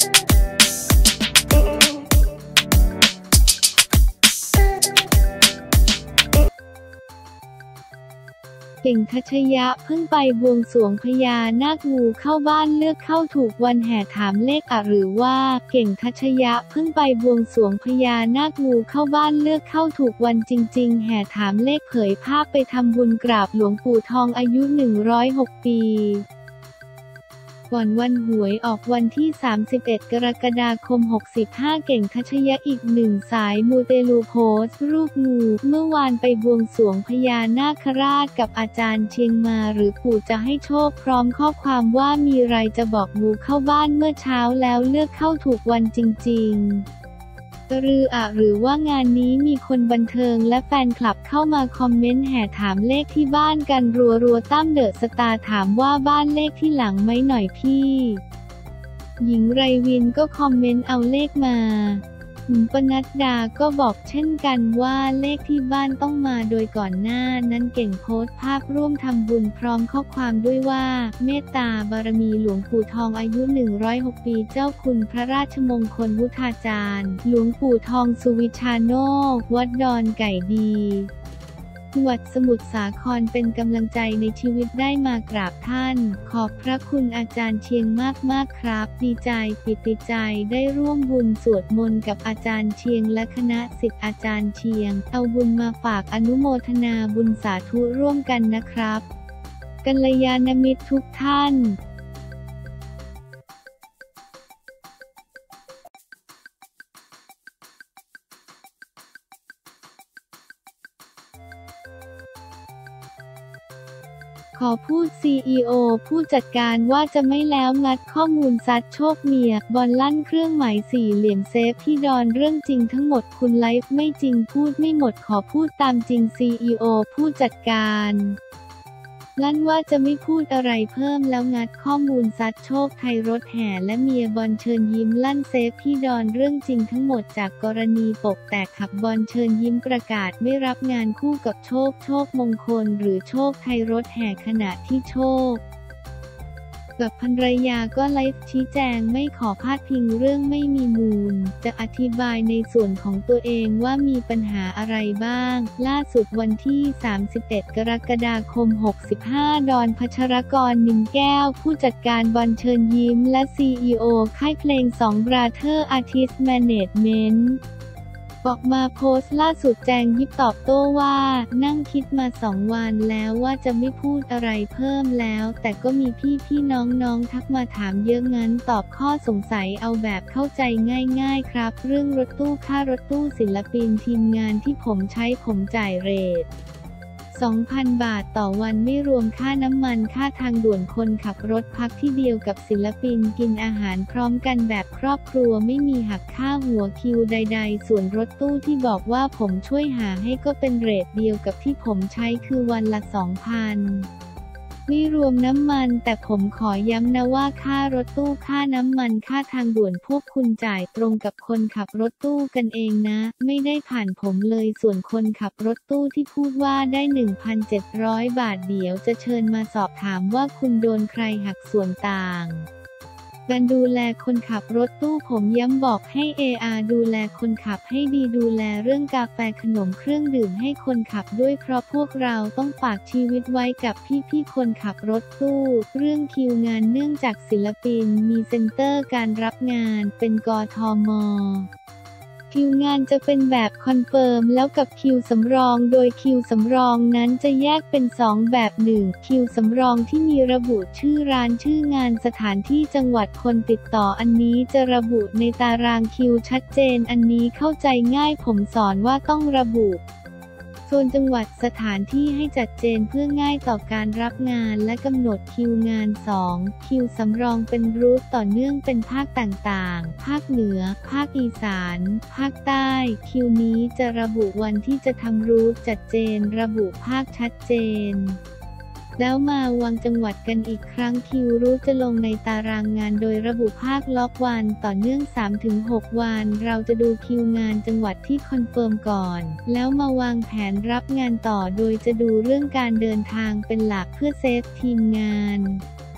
เก่งทัชยะเพิ่งไปบวงสรวงพญานาคงูเข้าบ้านเลือกเข้าถูกวันแห่ถามเลขอะหรือว่าเก่งทัชยะเพิ่งไปบวงสรวงพญานาคงูเข้าบ้านเลือกเข้าถูกวันจริงๆแห่ถามเลขเผยภาพไปทำบุญกราบหลวงปู่ทองอายุ106 ปีก่อนวันหวยออกวันที่31 กรกฎาคม 65เก่งทัชยะอีกหนึ่งสายมูเตลูโพสต์รูปงูเมื่อวานไปบวงสรวงพญานาคราชกับอาจารย์เชียงมาหรือปู่จะให้โชคพร้อมข้อความว่ามีไรจะบอกงูเข้าบ้านเมื่อเช้าแล้วเลือกเข้าถูกวันจริงๆหรือว่างานนี้มีคนบันเทิงและแฟนคลับเข้ามาคอมเมนต์แห่ถามเลขที่บ้านกันรัวๆตั้มเดอะสตาร์ถามว่าบ้านเลขที่หลังไหมหน่อยพี่หญิงไรวินก็คอมเมนต์เอาเลขมาปนัดดาก็บอกเช่นกันว่าเลขที่บ้านต้องมาโดยก่อนหน้านั้นเก่งโพสต์ภาพร่วมทำบุญพร้อมข้อความด้วยว่าเมตตาบารมีหลวงปู่ทองอายุ106 ปีเจ้าคุณพระราชมงคลวุฒาจารย์หลวงปู่ทองสุวิชาโนวัดดอนไก่ดีจังหวัดสมุทรสาครเป็นกำลังใจในชีวิตได้มากราบท่านขอบพระคุณอาจารย์เชียงมากๆครับดีใจปิติใจได้ร่วมบุญสวดมนต์กับอาจารย์เชียงและคณะศิษย์อาจารย์เชียงเอาบุญมาฝากอนุโมทนาบุญสาธุร่วมกันนะครับกัลยาณมิตรทุกท่านขอพูด CEO ผู้จัดการว่าจะไม่แล้วงัดข้อมูลซัดโชคเมียบอลลั่นเครื่องหมายสี่เหลี่ยมเซฟที่ดอนเรื่องจริงทั้งหมดคุณไลฟ์ไม่จริงพูดไม่หมดขอพูดตามจริง CEO ผู้จัดการลั่นว่าจะไม่พูดอะไรเพิ่มแล้วงัดข้อมูลซัดโชคไทยรถแห่และเมียบอลเชิญยิ้มลั่นเซฟที่ดอนเรื่องจริงทั้งหมดจากกรณีปกแตกขับบอลเชิญยิ้มประกาศไม่รับงานคู่กับโชคมงคลหรือโชคไทยรถแห่ขณะที่โชคกับภรรยาก็ไลฟ์ชี้แจงไม่ขอพาดพิงเรื่องไม่มีมูลจะอธิบายในส่วนของตัวเองว่ามีปัญหาอะไรบ้างล่าสุดวันที่31 กรกฎาคม 65ดอนพัชรกรนิมแก้วผู้จัดการบอลเชิญยิ้มและ CEO ค่ายเพลง2 Brother Artist Managementออกมาโพสต์ล่าสุดแจงยิบตอบโต้ว่านั่งคิดมา2 วันแล้วว่าจะไม่พูดอะไรเพิ่มแล้วแต่ก็มีพี่น้องทักมาถามเยอะงั้นตอบข้อสงสัยเอาแบบเข้าใจง่ายๆครับเรื่องรถตู้ค่ารถตู้ศิลปินทีมงานที่ผมใช้ผมจ่ายเรท2,000 บาทต่อวันไม่รวมค่าน้ำมันค่าทางด่วนคนขับรถพักที่เดียวกับศิลปินกินอาหารพร้อมกันแบบครอบครัวไม่มีหักค่าหัวคิวใดๆส่วนรถตู้ที่บอกว่าผมช่วยหาให้ก็เป็นเรทเดียวกับที่ผมใช้คือวันละ 2,000ไม่รวมน้ำมันแต่ผมขอย้ำนะว่าค่ารถตู้ค่าน้ำมันค่าทางด่วนพวกคุณจ่ายตรงกับคนขับรถตู้กันเองนะไม่ได้ผ่านผมเลยส่วนคนขับรถตู้ที่พูดว่าได้ 1,700 บาทเดี๋ยวจะเชิญมาสอบถามว่าคุณโดนใครหักส่วนต่างการดูแลคนขับรถตู้ผมย้ำบอกให้ AR ดูแลคนขับให้ดีดูแลเรื่องกาแฟขนมเครื่องดื่มให้คนขับด้วยเพราะพวกเราต้องฝากชีวิตไว้กับพี่คนขับรถตู้เรื่องคิวงานเนื่องจากศิลปินมีเซ็นเตอร์การรับงานเป็นกทม.คิวงานจะเป็นแบบคอนเฟิร์มแล้วกับคิวสำรองโดยคิวสำรองนั้นจะแยกเป็น2แบบ1คิวสำรองที่มีระบุชื่อร้านชื่องานสถานที่จังหวัดคนติดต่ออันนี้จะระบุในตารางคิวชัดเจนอันนี้เข้าใจง่ายผมสอนว่าต้องระบุส่วนจังหวัดสถานที่ให้จัดเจนเพื่อง่ายต่อการรับงานและกำหนดคิวงาน2คิวสำรองเป็นรูทต่อเนื่องเป็นภาคต่างๆภาคเหนือภาคอีสานภาคใต้คิวนี้จะระบุวันที่จะทำรูทจัดเจนระบุภาคชัดเจนแล้วมาวางจังหวัดกันอีกครั้งคิวรูทจะลงในตารางงานโดยระบุภาคล็อกวันต่อเนื่อง 3-6 วันเราจะดูคิวงานจังหวัดที่คอนเฟิร์มก่อนแล้วมาวางแผนรับงานต่อโดยจะดูเรื่องการเดินทางเป็นหลักเพื่อเซฟทีมงาน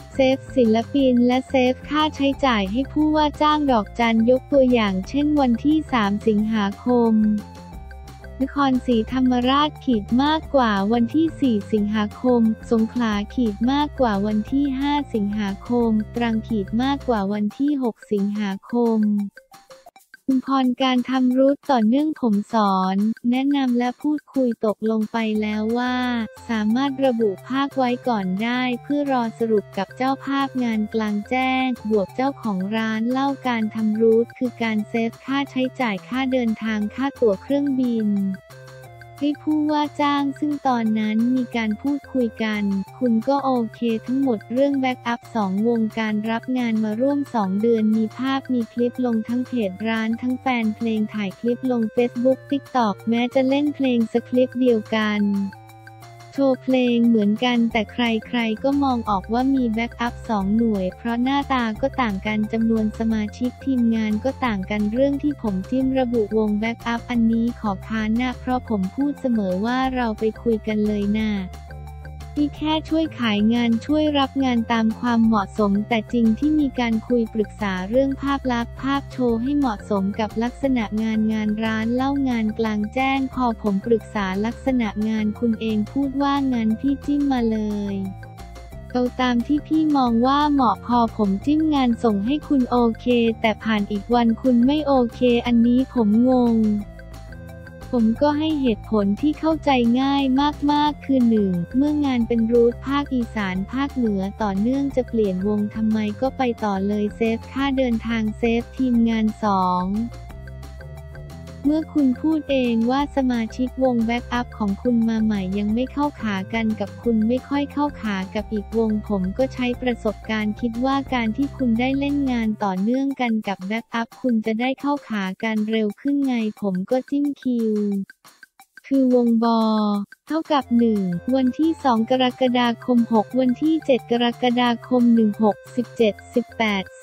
เซฟศิลปินและเซฟค่าใช้จ่ายให้ผู้ว่าจ้างดอกจันยกตัวอย่างเช่นวันที่ 3 สิงหาคมนครศรีธรรมราชมากกว่าวันที่ 4 สิงหาคมสงขลามากกว่าวันที่ 5 สิงหาคมตรังมากกว่าวันที่ 6 สิงหาคมคุณพรการทำรูทต่อเนื่องผมสอนแนะนำและพูดคุยตกลงไปแล้วว่าสามารถระบุภาคไว้ก่อนได้เพื่อรอสรุปกับเจ้าภาพงานกลางแจ้งบวกเจ้าของร้านเล่าการทำรูทคือการเซฟค่าใช้จ่ายค่าเดินทางค่าตั๋วเครื่องบินให้ผู้ว่าจ้างซึ่งตอนนั้นมีการพูดคุยกันคุณก็โอเคทั้งหมดเรื่องแบ็กอัพ2 วงการรับงานมาร่วม2 เดือนมีภาพมีคลิปลงทั้งเพจร้านทั้งแฟนเพลงถ่ายคลิปลง Facebook TikTok แม้จะเล่นเพลงสคริปต์เดียวกันโชว์เพลงเหมือนกันแต่ใครๆก็มองออกว่ามีแบ็กอัพ2 หน่วยเพราะหน้าตาก็ต่างกันจำนวนสมาชิกทีมงานก็ต่างกันเรื่องที่ผมจิ้มระบุวงแบ็กอัพอันนี้ขอค้านนะเพราะผมพูดเสมอว่าเราไปคุยกันเลยนะที่แค่ช่วยขายงานช่วยรับงานตามความเหมาะสมแต่จริงที่มีการคุยปรึกษาเรื่องภาพลักษณ์ภาพโชว์ให้เหมาะสมกับลักษณะงานร้านเล่างานกลางแจ้งพอผมปรึกษาลักษณะงานคุณเองพูดว่างั้นพี่จิ้มมาเลยเอาตามที่พี่มองว่าเหมาะพอผมจิ้มงานส่งให้คุณโอเคแต่ผ่านอีกวันคุณไม่โอเคอันนี้ผมงงผมก็ให้เหตุผลที่เข้าใจง่ายมากๆคือ 1. เมื่องานเป็นรูทภาคอีสานภาคเหนือต่อเนื่องจะเปลี่ยนวงทำไมก็ไปต่อเลยเซฟค่าเดินทางเซฟทีมงาน 2. เมื่อคุณพูดเองว่าสมาชิกวงแบ็กอัพของคุณมาใหม่ยังไม่เข้าขากันกับคุณไม่ค่อยเข้าขากับอีกวงผมก็ใช้ประสบการณ์คิดว่าการที่คุณได้เล่นงานต่อเนื่องกันกับแบ็กอัพคุณจะได้เข้าขากันเร็วขึ้นไงผมก็จิ้มคิวคือวงบอเท่ากับ 1. วันที่ 2 กรกฎาคม 6 วันที่ 7 กรกฎาคม 16 17 18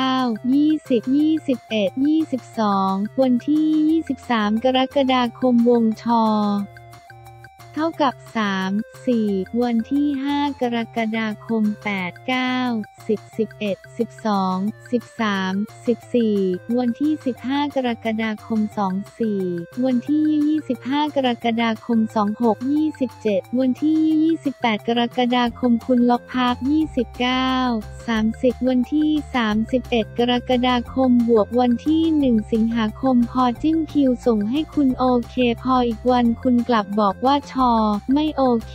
19 20 21 22 วันที่ 23 กรกฎาคมวงชอเท่ากับ 3 4 วันที่ 5 กรกฎาคม 8 9 10 11 12 13 14 วันที่ 15 กรกฎาคม 24 วันที่ 25 กรกฎาคม 26 27 วันที่ 28 กรกฎาคมคุณล็อกภาพ 29 30 วันที่ 31 กรกฎาคมบวกวันที่ 1 สิงหาคมพอจิ้มคิวส่งให้คุณโอเคพออีกวันคุณกลับบอกว่าไม่โอเค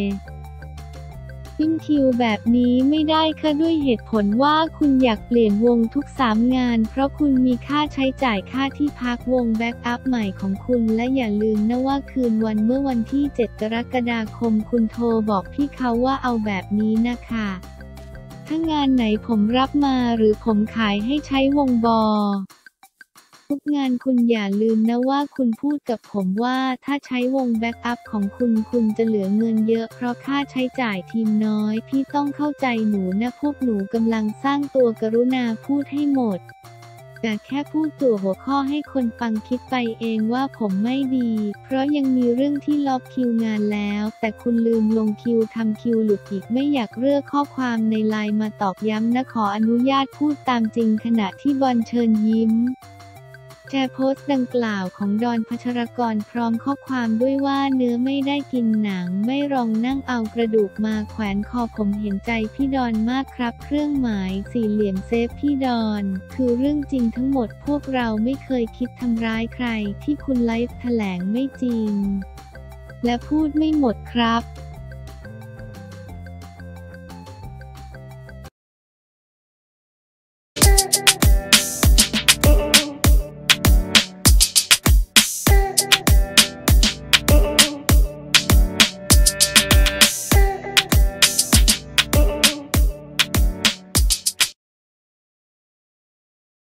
จิ้มคิวแบบนี้ไม่ได้ค่ะด้วยเหตุผลว่าคุณอยากเปลี่ยนวงทุก3 งานเพราะคุณมีค่าใช้จ่ายค่าที่พักวงแบ็กอัพใหม่ของคุณและอย่าลืมนะว่าคืนวันเมื่อวันที่ 7 กรกฎาคมคุณโทรบอกพี่เขาว่าเอาแบบนี้นะคะถ้างานไหนผมรับมาหรือผมขายให้ใช้วงบอทุกงานคุณอย่าลืมนะว่าคุณพูดกับผมว่าถ้าใช้วงแบ็กอัพของคุณจะเหลือเงินเยอะเพราะค่าใช้จ่ายทีมน้อยพี่ต้องเข้าใจหนูนะพวกหนูกำลังสร้างตัวกรุณาพูดให้หมดแต่แค่พูดตัวหัวข้อให้คนฟังคิดไปเองว่าผมไม่ดีเพราะยังมีเรื่องที่ล็อกคิวงานแล้วแต่คุณลืมลงคิวทำคิวหลุดอีกไม่อยากเลือกข้อความในไลน์มาตอกย้ำนะขออนุญาตพูดตามจริงขณะที่บอลเชิญยิ้มแชร์โพสต์ดังกล่าวของดอน ภัชรกรพร้อมข้อความด้วยว่าเนื้อไม่ได้กินหนังไม่ลองนั่งเอากระดูกมาแขวนคอผมเห็นใจพี่ดอนมากครับเครื่องหมายสี่เหลี่ยมเซฟพี่ดอนคือเรื่องจริงทั้งหมดพวกเราไม่เคยคิดทำร้ายใครที่คุณไลฟ์แถลงไม่จริงและพูดไม่หมดครับ